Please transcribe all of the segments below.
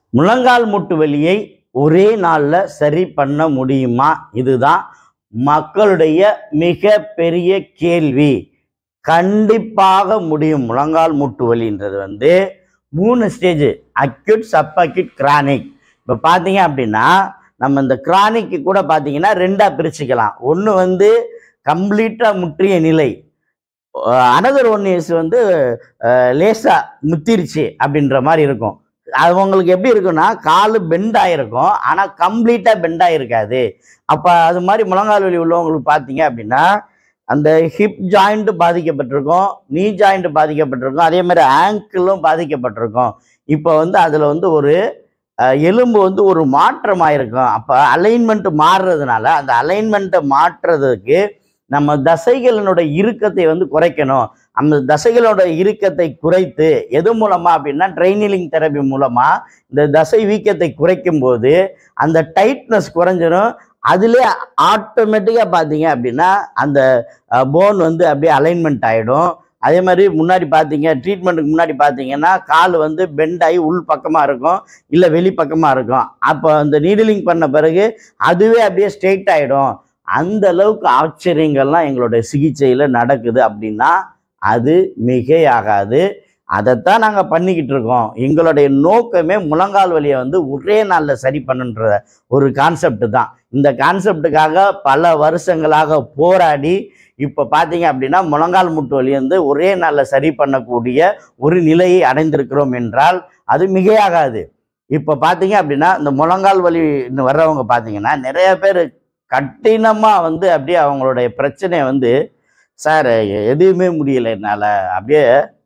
முழங்கால் மூட்டு வலியை ஒரே நாளில் சரி பண்ண முடியுமா? இதுதான் மக்களுடைய மிக பெரிய கேள்வி. கண்டிப்பாக முடியும். முழங்கால் மூட்டு வலின்றது 3 stage: acute, sub acute, chronic. இப்போ பார்த்தீங்க அப்படின்னா நம்ம இந்த கிரானிக்கு கூட பார்த்தீங்கன்னா 2ஆக பிரிச்சுக்கலாம். ஒன்று கம்ப்ளீட்டாக முற்றிய நிலை, அனதர் ஒன் இஸ் லேசாக முத்திருச்சு அப்படின்ற மாதிரி இருக்கும். அது உங்களுக்கு எப்படி இருக்குன்னா, காலு பெண்ட் ஆகிருக்கும், ஆனால் கம்ப்ளீட்டாக பெண்ட் ஆகிருக்காது. அப்போ அது மாதிரி முழங்கால் வலி உள்ளவங்களுக்கு பார்த்தீங்க அப்படின்னா அந்த ஹிப் ஜாயிண்ட் பாதிக்கப்பட்டிருக்கும், நீ ஜாயிண்ட் பாதிக்கப்பட்டிருக்கும், அதே மாதிரி ஆங்கிளும் பாதிக்கப்பட்டிருக்கும். இப்போ அதில் ஒரு எலும்பு ஒரு மாற்றமாக இருக்கும். அப்போ அலைன்மெண்ட் மாறுறதுனால அந்த அலைன்மெண்ட்டை மாற்றுறதுக்கு நம்ம தசைகளினுடைய இறுக்கத்தை குறைக்கணும். அந்த தசைகளோட இறுக்கத்தை குறைத்து எது மூலமா அப்படின்னா ட்ரைனிலிங் தெரப்பி மூலமா இந்த தசை வீக்கத்தை குறைக்கும் போது அந்த டைட்னஸ் குறைஞ்சிடும். அதுலேயே ஆட்டோமேட்டிக்காக பார்த்தீங்க அப்படின்னா அந்த போன் அப்படியே அலைன்மெண்ட் ஆகிடும். அதே மாதிரி முன்னாடி பார்த்தீங்க, ட்ரீட்மெண்ட்டுக்கு முன்னாடி பார்த்தீங்கன்னா கால் பெண்ட் ஆகி உள் பக்கமாக இருக்கும், இல்லை வெளி பக்கமாக இருக்கும். அப்போ அந்த நீடிலிங் பண்ண பிறகு அதுவே அப்படியே ஸ்ட்ரெயிட் ஆகிடும். அந்த அளவுக்கு ஆச்சரியங்கள்லாம் எங்களுடைய சிகிச்சையில் நடக்குது அப்படின்னா அது மிகையாகாது. அதைத்தான் நாங்கள் பண்ணிக்கிட்டு இருக்கோம். எங்களுடைய நோக்கமே முழங்கால் வலியை ஒரே நாளில் சரி பண்ணுன்ற ஒரு கான்செப்ட் தான். இந்த கான்செப்டுக்காக பல வருஷங்களாக போராடி இப்போ பார்த்தீங்க அப்படின்னா முழங்கால் மூட்டு வலி ஒரே நாளில் சரி பண்ணக்கூடிய ஒரு நிலையை அடைந்திருக்கிறோம் என்றால் அது மிகையாகாது. இப்போ பார்த்தீங்க அப்படின்னா இந்த முழங்கால் வலி வர்றவங்க பார்த்தீங்கன்னா நிறைய பேர் கடினமாக அப்படியே அவங்களுடைய பிரச்சனையை சார் எதுவுமே முடியலை என்னால், அப்படியே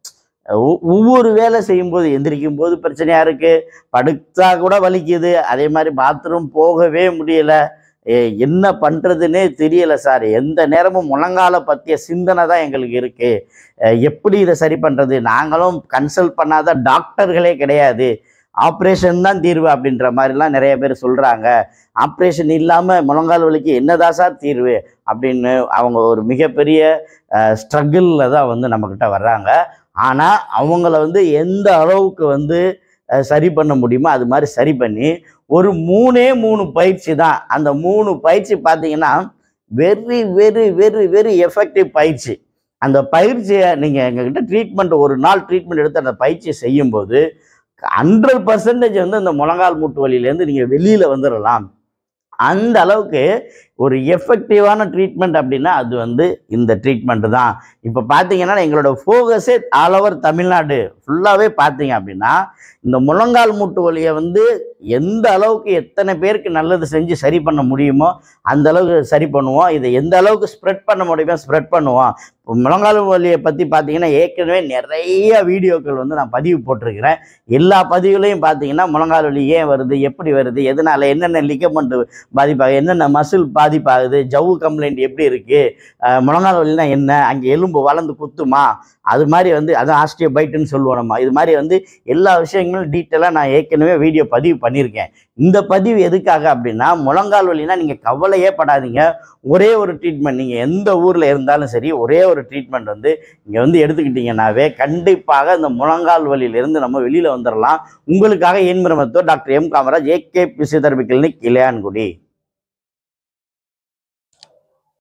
ஒவ்வொரு வேலை செய்யும்போது எந்திரிக்கும் போது பிரச்சனையாக இருக்குது, படுத்தா கூட வலிக்குது, அதே மாதிரி பாத்ரூம் போகவே முடியலை, என்ன பண்ணுறதுன்னே தெரியலை சார், எந்த நேரமும் முழங்காலை பற்றிய சிந்தனை தான் எங்களுக்கு இருக்குது, எப்படி இதை சரி பண்ணுறது, நாங்களும் கன்சல்ட் பண்ணாத டாக்டர்களே கிடையாது, ஆப்ரேஷன் தான் தீர்வு அப்படின்ற மாதிரிலாம் நிறைய பேர் சொல்கிறாங்க. ஆப்ரேஷன் இல்லாமல் முழங்கால் வலிக்கு என்னதான் சார் தீர்வு அப்படின்னு அவங்க ஒரு மிகப்பெரிய ஸ்ட்ரகிளில் தான் நம்மக்கிட்ட வர்றாங்க. ஆனால் அவங்கள எந்த அளவுக்கு சரி பண்ண முடியுமோ அது மாதிரி சரி பண்ணி ஒரு 3 பயிற்சி தான். அந்த 3 பயிற்சி பார்த்தீங்கன்னா very very very very effective பயிற்சி. அந்த பயிற்சியை நீங்கள் எங்ககிட்ட ட்ரீட்மெண்ட் ஒரு நாள் ட்ரீட்மெண்ட் எடுத்து அந்த பயிற்சியை செய்யும்போது 100% இந்த முழங்கால் மூட்டு வலியிலேருந்து நீங்கள் வெளியில் வந்துடலாம். அந்த அளவுக்கு ஒரு எஃபெக்டிவான ட்ரீட்மெண்ட் அப்படின்னா அது இந்த ட்ரீட்மெண்ட் தான். இப்போ பார்த்தீங்கன்னா எங்களோட ஃபோகஸே ஆல் ஓவர் தமிழ்நாடு ஃபுல்லாகவே பார்த்தீங்க அப்படின்னா இந்த முழங்கால் மூட்டு வலியை எந்த அளவுக்கு எத்தனை பேருக்கு நல்லது செஞ்சு சரி பண்ண முடியுமோ அந்த அளவுக்கு சரி பண்ணுவோம். இதை எந்த அளவுக்கு ஸ்ப்ரெட் பண்ண முடியுமோ ஸ்ப்ரெட் பண்ணுவோம். இப்போ முழங்கால் வலியை பற்றி பார்த்தீங்கன்னா ஏற்கனவே நிறைய வீடியோக்கள் நான் பதிவு போட்டிருக்கிறேன். எல்லா பதிவுலையும் பார்த்தீங்கன்னா முழங்கால் வலி ஏன் வருது, எப்படி வருது, எதனால், என்னென்ன லிகமெண்ட் பாதிப்பாகுது, என்னென்ன மசில் பாதிப்பாகுது, ஜவ்வு கம்ப்ளைண்ட் எப்படி இருக்குது, முழங்கால் வலினா என்ன, அங்கே எலும்பு வளர்ந்து குத்துமா, அது மாதிரி அது ஆஸ்டியோபைட்டுன்னு சொல்லுவோம் நம்ம. இது மாதிரி எல்லா விஷயங்களும் டீட்டெயிலாக நான் ஏற்கனவே வீடியோ பதிவு பண்ணியிருக்கேன். இந்த பதிவு எதுக்காக அப்படின்னா முழங்கால் வலினா நீங்கள் கவலையே படாதீங்க. ஒரே ஒரு ட்ரீட்மெண்ட், நீங்கள் எந்த ஊரில் இருந்தாலும் சரி ஒரே ஒரு ட்ரீட்மெண்ட் இங்கே எடுத்துக்கிட்டிங்கன்னாவே கண்டிப்பாக இந்த முழங்கால் வலியிலேருந்து நம்ம வெளியில் வந்துடலாம். உங்களுக்காக என் மருத்துவர் doctor M. Kamaraj, AK physiotherapy clinic, Ilayangudi.